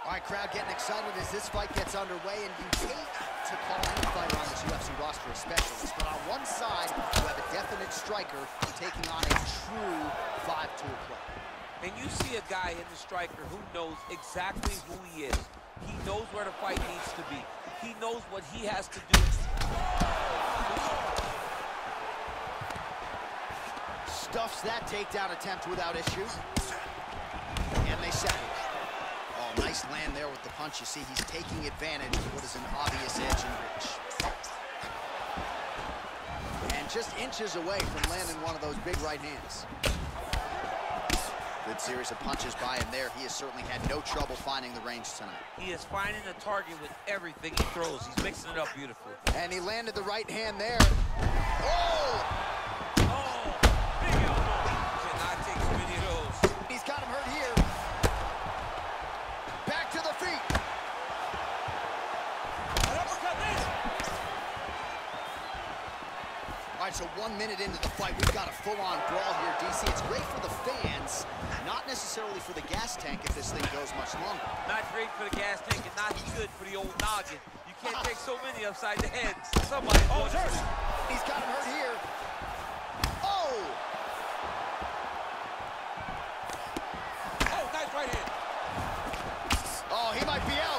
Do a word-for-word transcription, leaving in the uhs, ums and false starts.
All right, crowd getting excited as this fight gets underway, and you hate to call any fighter on this U F C roster a specialist, but on one side, you have a definite striker taking on a true five tool player. And you see a guy in the striker who knows exactly who he is. He knows where the fight needs to be. He knows what he has to do. Stuffs that takedown attempt without issue. And they settle. Oh, nice land there with the punch. You see, he's taking advantage of what is an obvious edge and reach. And just inches away from landing one of those big right hands. Good series of punches by him there. He has certainly had no trouble finding the range tonight. He is finding the target with everything he throws. He's mixing it up beautifully. And he landed the right hand there. Oh! Oh! Big elbow. Cannot take too many of those. He's got him hurt here. Back to the feet. An uppercut in. All right, so one minute into the fight, we've got a full-on brawl here, D C. It's great for the fans, not necessarily for the gas tank if this thing goes much longer. Not great for the gas tank and not good for the old noggin. You can't take so many upside the head. Somebody. Oh, hurt. He's got him hurt here. Oh! Oh, nice right hand. Oh, he might be out.